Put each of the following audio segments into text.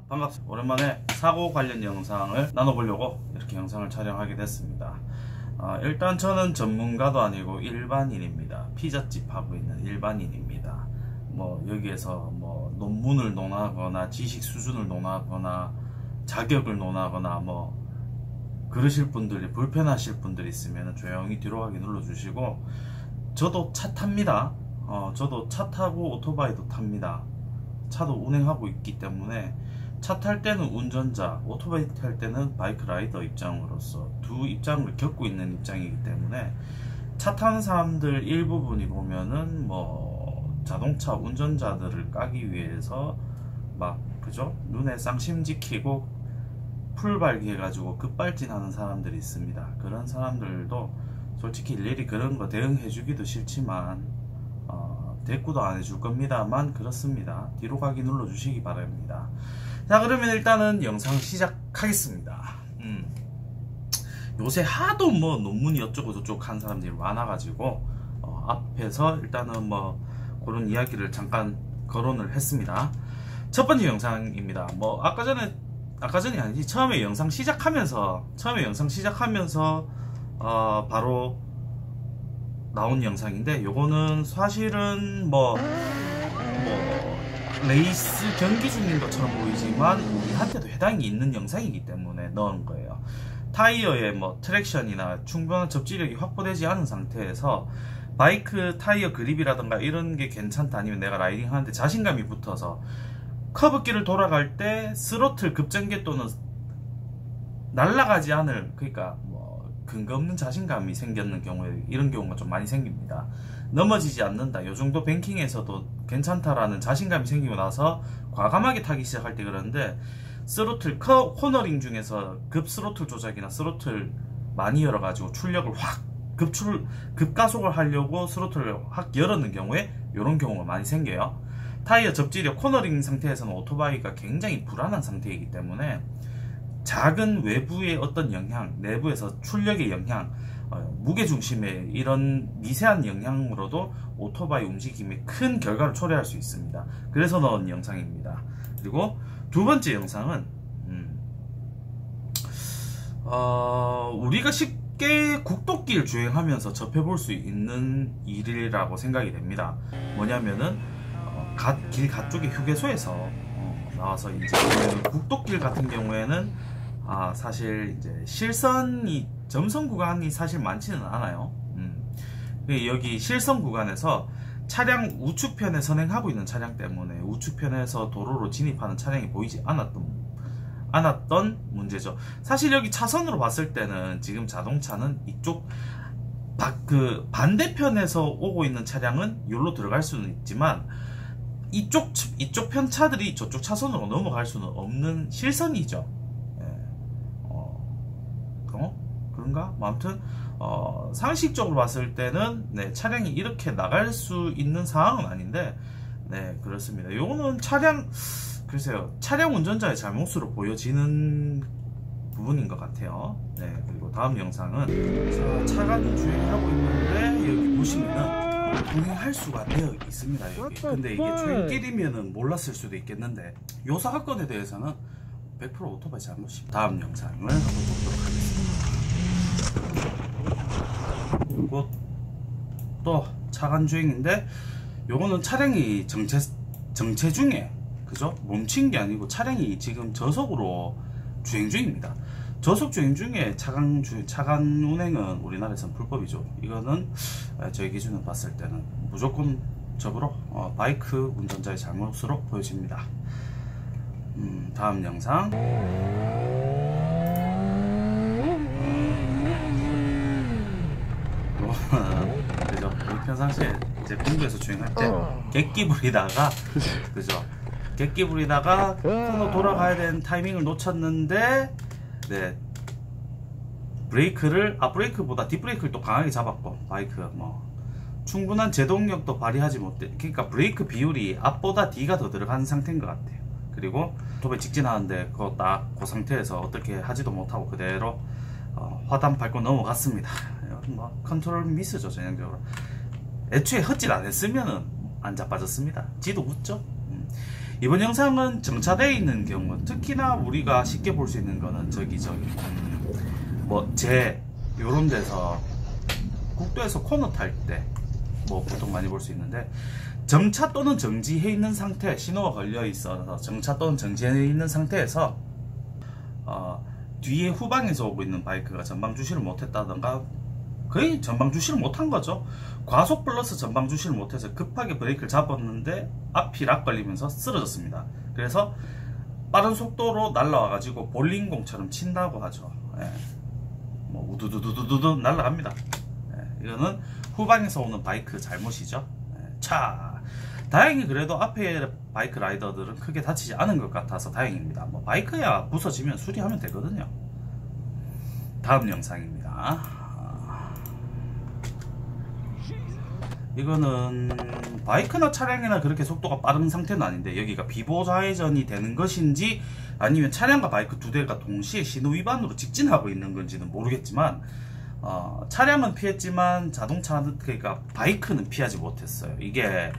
반갑습니다. 오랜만에 사고 관련 영상을 나눠보려고 이렇게 영상을 촬영하게 됐습니다. 일단 저는 전문가도 아니고 일반인입니다. 피자집 하고 있는 일반인입니다. 뭐 여기에서 뭐 논문을 논하거나 지식 수준을 논하거나 자격을 논하거나 뭐 그러실 분들이 불편하실 분들이 있으면 조용히 뒤로 가기 눌러주시고, 저도 차 탑니다. 저도 차 타고 오토바이도 탑니다. 차도 운행하고 있기 때문에 차 탈 때는 운전자, 오토바이 탈 때는 바이크 라이더 입장으로서 두 입장을 겪고 있는 입장이기 때문에 차 타는 사람들 일부분이 보면은 뭐 자동차 운전자들을 까기 위해서 막 그죠? 눈에 쌍심 지키고 풀발기 해가지고 급발진하는 사람들이 있습니다. 그런 사람들도 솔직히 일일이 그런 거 대응해주기도 싫지만 대꾸도 안 해줄 겁니다만 그렇습니다. 뒤로 가기 눌러주시기 바랍니다. 자, 그러면 일단은 영상 시작하겠습니다. 요새 하도 뭐 논문이 어쩌고 저쩌고 한 사람들이 많아가지고 앞에서 일단은 뭐 그런 이야기를 잠깐 거론을 했습니다. 첫 번째 영상입니다. 뭐 아까 전이 아니지, 처음에 영상 시작하면서 바로 나온 영상인데, 요거는 사실은 뭐 레이스 경기 중인 것처럼 보이지만 우리한테도 해당이 있는 영상이기 때문에 넣은 거예요. 타이어의 뭐 트랙션이나 충분한 접지력이 확보되지 않은 상태에서 바이크 타이어 그립이라던가 이런 게 괜찮다, 아니면 내가 라이딩 하는데 자신감이 붙어서 커브길을 돌아갈 때 스로틀 급전개 또는 날아가지 않을, 그러니까 뭐 근거 없는 자신감이 생겼는 경우에 이런 경우가 좀 많이 생깁니다. 넘어지지 않는다, 요 정도 뱅킹에서도 괜찮다라는 자신감이 생기고 나서 과감하게 타기 시작할 때 그러는데, 스로틀 코너링 중에서 급 스로틀 조작이나 스로틀 많이 열어가지고 출력을 확 급가속을 하려고 스로틀을 확 열었는 경우에 이런 경우가 많이 생겨요. 타이어 접지력, 코너링 상태에서는 오토바이가 굉장히 불안한 상태이기 때문에 작은 외부의 어떤 영향, 내부에서 출력의 영향, 무게중심의 이런 미세한 영향으로도 오토바이 움직임에 큰 결과를 초래할 수 있습니다. 그래서 넣은 영상입니다. 그리고 두 번째 영상은 우리가 쉽게 국도길 주행하면서 접해볼 수 있는 일이라고 생각이 됩니다. 뭐냐면은 길 가쪽의 휴게소에서 나와서 이제 국도길 같은 경우에는 사실 이제 실선이 점선 구간이 사실 많지는 않아요. 여기 실선 구간에서 차량 우측편에 선행하고 있는 차량 때문에 우측편에서 도로로 진입하는 차량이 보이지 않았던 문제죠. 사실 여기 차선으로 봤을 때는 지금 자동차는 이쪽 반대편에서 오고 있는 차량은 여기로 들어갈 수는 있지만 이쪽 편 차들이 저쪽 차선으로 넘어갈 수는 없는 실선이죠. 그런가? 아무튼 상식적으로 봤을 때는 차량이 이렇게 나갈 수 있는 상황은 아닌데, 그렇습니다. 요거는 글쎄요, 차량 운전자의 잘못으로 보여지는 부분인 것 같아요. 그리고 다음 영상은 차가 주행하고 있는데 여기 보시면은 동행할 수가 되어 있습니다. 여기. 근데 이게 초행길이면은 몰랐을 수도 있겠는데, 요 사건에 대해서는 100% 오토바이 잘못입니다. 다음 영상을 한번 보도록 하겠습니다. 그리고 또 차간 주행인데, 요거는 차량이 정체 중에, 그죠? 멈춘 게 아니고 차량이 지금 저속으로 주행 중입니다. 저속 주행 중에 차간 운행은 우리나라에서는 불법이죠. 이거는 저희 기준으로 봤을 때는 무조건 적으로 바이크 운전자의 잘못으로 보여집니다. 다음 영상. 그죠? 우리 평상시에 이제 공도에서 주행할 때 객기 부리다가, 그죠? 객기 부리다가 코너 돌아가야 되는 타이밍을 놓쳤는데, 브레이크보다 뒷브레이크를 또 강하게 잡았고, 바이크 충분한 제동력도 발휘하지 못해. 그러니까 브레이크 비율이 앞보다 D가 더 들어간 상태인 것 같아요. 그리고 오토바이 직진하는데 그 상태에서 어떻게 하지도 못하고 그대로 화단 밟고 넘어갔습니다. 컨트롤 미스죠, 전형적으로. 애초에 헛질 안 했으면은 안 자빠졌습니다. 지도 웃죠. 이번 영상은 정차되어 있는 경우, 특히나 우리가 쉽게 볼 수 있는 거는 저기 요런 데서 국도에서 코너 탈 때 뭐 보통 많이 볼 수 있는데, 정차 또는 정지해 있는 상태, 신호가 걸려 있어서 정차 또는 정지해 있는 상태에서 뒤에 후방에서 오고 있는 바이크가 전방 주시를 못했다던가, 거의 전방 주시를 못한 거죠. 과속 플러스 전방 주시를 못해서 급하게 브레이크를 잡았는데 앞이 락 걸리면서 쓰러졌습니다. 그래서 빠른 속도로 날라와가지고 볼링공처럼 친다고 하죠. 예. 뭐 우두두두두두 날라갑니다. 예. 이거는 후방에서 오는 바이크 잘못이죠. 예. 차, 다행히 그래도 앞에 바이크 라이더들은 크게 다치지 않은 것 같아서 다행입니다. 뭐 바이크야 부서지면 수리하면 되거든요. 다음 영상입니다. 이거는 바이크나 차량이나 그렇게 속도가 빠른 상태는 아닌데, 여기가 비보좌회전이 되는 것인지 아니면 차량과 바이크 두 대가 동시에 신호 위반으로 직진하고 있는 건지는 모르겠지만, 차량은 피했지만 자동차, 그러니까 바이크는 피하지 못했어요. 이게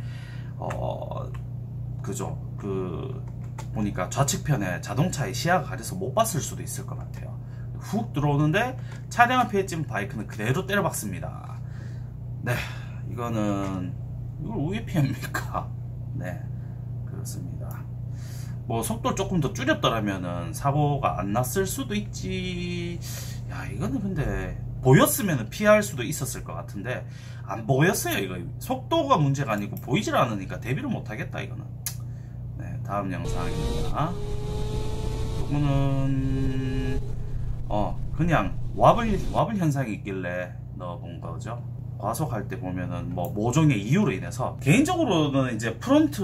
보니까 좌측편에 자동차의 시야가 가려서 못 봤을 수도 있을 것 같아요. 훅 들어오는데 차량은 피했지만 바이크는 그대로 때려박습니다. 네, 이걸 왜 피합니까? 네, 그렇습니다. 뭐 속도를 조금 더 줄였더라면은 사고가 안 났을 수도 있지. 야, 이거는 근데 보였으면 피할 수도 있었을 것 같은데 안 보였어요. 이거 속도가 문제가 아니고 보이질 않으니까 대비를 못 하겠다 이거는. 네, 다음 영상입니다. 이거는 그냥 와블 현상이 있길래 넣어본 거죠. 과속할 때 보면은 뭐 모종의 이유로 인해서, 개인적으로는 이제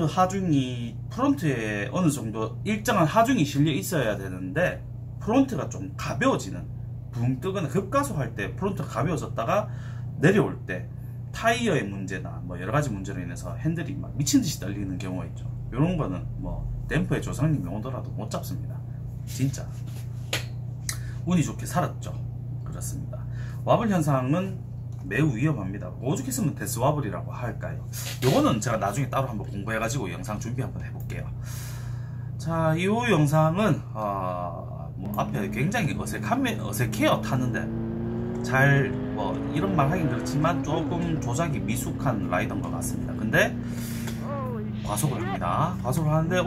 프론트에 어느 정도 일정한 하중이 실려 있어야 되는데, 프론트가 좀 가벼워지는, 붕 뜨거나 급가속할 때 프론트가 가벼워졌다가 내려올 때 타이어의 문제나 뭐 여러 가지 문제로 인해서 핸들이 막 미친 듯이 떨리는 경우가 있죠. 이런 거는 뭐 댐퍼의 조상님이 오더라도 못 잡습니다. 진짜 운이 좋게 살았죠. 그렇습니다. 와블 현상은 매우 위험합니다. 오죽했으면 데스와블이라고 할까요? 요거는 제가 나중에 따로 한번 공부해가지고 영상 준비 한번 해볼게요. 자, 이 영상은 뭐 앞에 굉장히 어색해요. 타는데 잘 뭐 이런 말 하긴 그렇지만 조금 조작이 미숙한 라이더인 것 같습니다. 근데 과속을 합니다. 과속을 하는데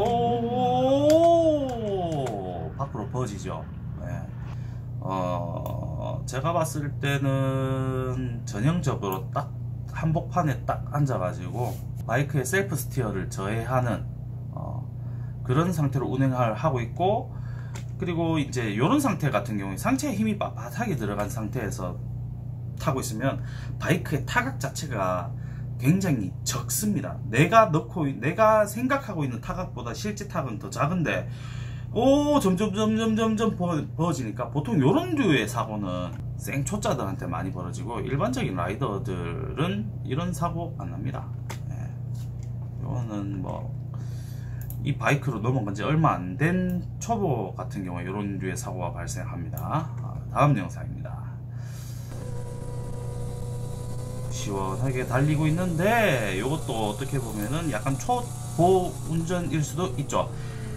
밖으로 퍼지죠. 네. 제가 봤을 때는 전형적으로 딱 한복판에 딱 앉아가지고 바이크의 셀프 스티어를 저해하는 그런 상태로 운행을 하고 있고, 그리고 이제 이런 상태 같은 경우에 상체에 힘이 빳빳하게 들어간 상태에서 타고 있으면 바이크의 타각 자체가 굉장히 적습니다. 내가 생각하고 있는 타각보다 실제 타각은 더 작은데 점점 벌어지니까, 보통 요런 류의 사고는 생초짜들한테 많이 벌어지고 일반적인 라이더들은 이런 사고 안 납니다. 네. 요거는 뭐 이 바이크로 넘어간 지 얼마 안 된 초보 같은 경우에 요런 류의 사고가 발생합니다. 다음 영상입니다. 시원하게 달리고 있는데 요것도 어떻게 보면은 약간 초보 운전일 수도 있죠.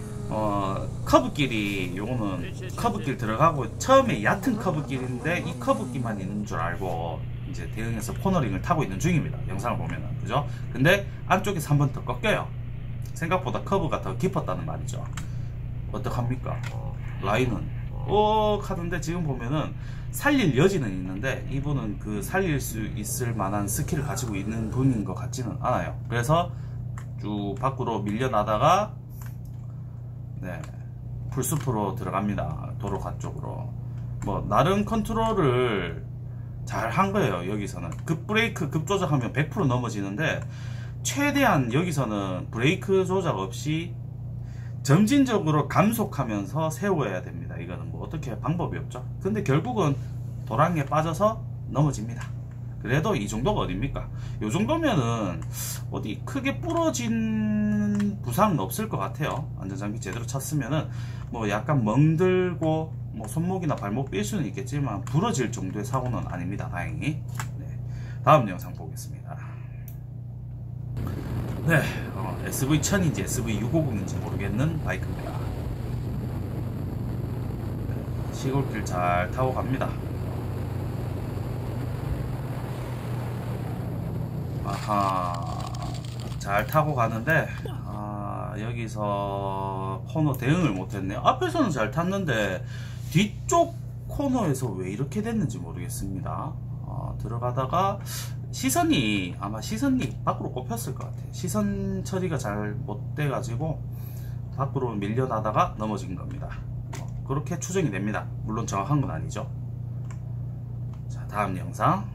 커브길이, 요거는 커브길 들어가고 처음에 얕은 커브길인데 이 커브길만 있는 줄 알고 이제 대응해서 코너링을 타고 있는 중입니다. 영상을 보면은, 그죠? 근데 안쪽에서 한 번 더 꺾여요. 생각보다 커브가 더 깊었다는 말이죠. 어떡합니까? 라인은 하던데 지금 보면은 살릴 여지는 있는데 이분은 그 살릴 수 있을 만한 스킬을 가지고 있는 분인 것 같지는 않아요. 그래서 쭉 밖으로 밀려나다가 풀숲으로 들어갑니다. 도로가 쪽으로. 뭐 나름 컨트롤을 잘 한 거예요. 여기서는 급브레이크 급조작하면 100% 넘어지는데, 최대한 여기서는 브레이크 조작 없이 점진적으로 감속하면서 세워야 됩니다. 이거는 뭐 어떻게 할 방법이 없죠. 근데 결국은 도랑에 빠져서 넘어집니다. 그래도 이 정도가 어딥니까? 요 정도면은 어디 크게 부러진 부상은 없을 것 같아요. 안전장비 제대로 찼으면은 뭐 약간 멍들고 뭐 손목이나 발목 삘 수는 있겠지만 부러질 정도의 사고는 아닙니다. 다행히. 네. 다음 영상 보겠습니다. 네, SV1000인지 SV650인지 모르겠는 바이크입니다. 시골길 잘 타고 갑니다. 아하, 잘 타고 가는데 여기서 코너 대응을 못했네요. 앞에서는 잘 탔는데 뒤쪽 코너에서 왜 이렇게 됐는지 모르겠습니다. 들어가다가 아마 시선이 밖으로 꼽혔을 것 같아요. 시선 처리가 잘 못 돼가지고 밖으로 밀려나다가 넘어진 겁니다. 그렇게 추정이 됩니다. 물론 정확한 건 아니죠. 자, 다음 영상.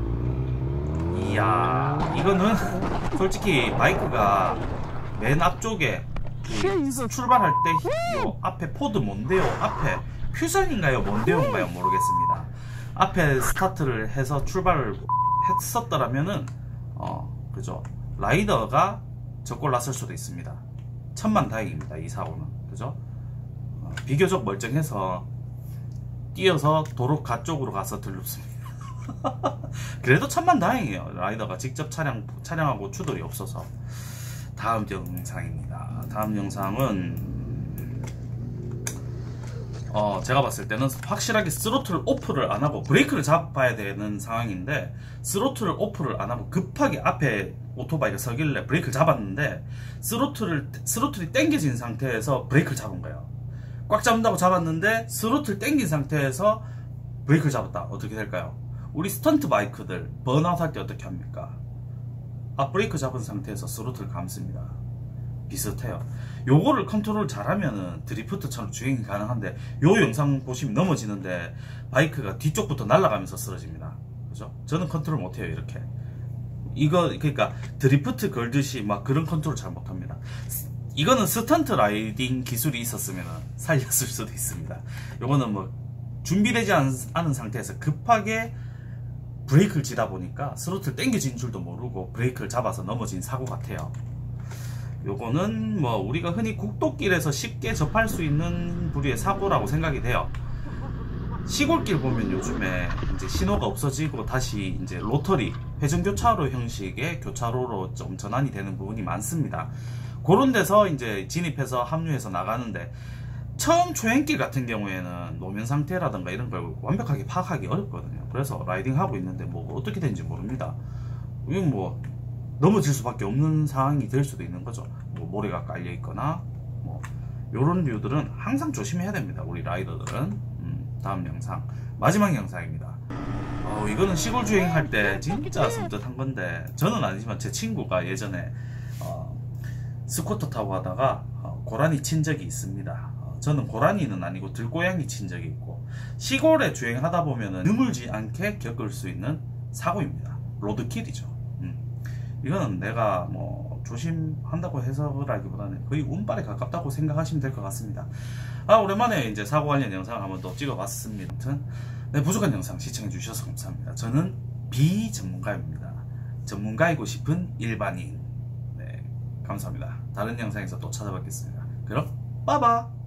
이야, 이거는 솔직히 바이크가 맨 앞쪽에 출발할 때 요 앞에 포드 뭔데요? 앞에 퓨전인가요? 뭔데요인가요? 모르겠습니다. 앞에 스타트를 해서 출발을 했었더라면은 그죠? 라이더가 적골 났을 수도 있습니다. 천만다행입니다. 이 사고는. 그죠? 비교적 멀쩡해서 뛰어서 도로 가쪽으로 가서 들릅습니다. 그래도 천만다행이에요. 라이더가 직접 촬영하고 추돌이 없어서. 다음 영상입니다. 다음 영상은 제가 봤을 때는 확실하게 스로틀 오프를 안하고 브레이크를 잡아야 되는 상황인데, 스로틀 오프를 안하고 급하게 앞에 오토바이가 서길래 브레이크를 잡았는데 스로틀이 당겨진 상태에서 브레이크를 잡은 거예요. 꽉 잡는다고 잡았는데 스로틀 당긴 상태에서 브레이크를 잡았다. 어떻게 될까요? 우리 스턴트 바이크들 번아웃 할 때 어떻게 합니까? 브레이크 잡은 상태에서 스로틀 감습니다. 비슷해요. 요거를 컨트롤 잘하면은 드리프트처럼 주행이 가능한데, 요 영상 보시면 넘어지는데 바이크가 뒤쪽부터 날아가면서 쓰러집니다. 그죠? 저는 컨트롤 못해요. 이렇게 그러니까 드리프트 걸듯이 막 그런 컨트롤 잘 못합니다. 이거는 스턴트 라이딩 기술이 있었으면 살렸을 수도 있습니다. 요거는 뭐 준비되지 않은 상태에서 급하게 브레이크를 지다 보니까 스로틀 당겨진 줄도 모르고 브레이크를 잡아서 넘어진 사고 같아요. 요거는 뭐 우리가 흔히 국도길에서 쉽게 접할 수 있는 부류의 사고라고 생각이 돼요. 시골길 보면 요즘에 이제 신호가 없어지고 다시 이제 로터리, 회전교차로 형식의 교차로로 좀 전환이 되는 부분이 많습니다. 그런 데서 이제 진입해서 합류해서 나가는데, 처음 초행길 같은 경우에는 노면 상태라든가 이런 걸 완벽하게 파악하기 어렵거든요. 그래서 라이딩하고 있는데 뭐 어떻게 되는지 모릅니다. 이건 뭐 넘어질 수밖에 없는 상황이 될 수도 있는 거죠. 뭐 모래가 깔려 있거나 뭐 요런 류들은 항상 조심해야 됩니다. 우리 라이더들은. 다음 영상, 마지막 영상입니다. 이거는 시골 주행할 때 진짜 섬뜩한 건데, 저는 아니지만 제 친구가 예전에 스쿠터 타고 하다가 고라니 친 적이 있습니다. 저는 고라니는 아니고 들고양이 친 적이 있고, 시골에 주행하다 보면은 드물지 않게 겪을 수 있는 사고입니다. 로드킬이죠. 이거는 내가 뭐 조심한다고 해석을하기보다는 거의 운빨에 가깝다고 생각하시면 될 것 같습니다. 오랜만에 이제 사고 관련 영상을 한번 또 찍어봤습니다. 아무튼 네, 부족한 영상 시청해 주셔서 감사합니다. 저는 비전문가입니다. 전문가이고 싶은 일반인. 네, 감사합니다. 다른 영상에서 또 찾아뵙겠습니다. 그럼 빠바.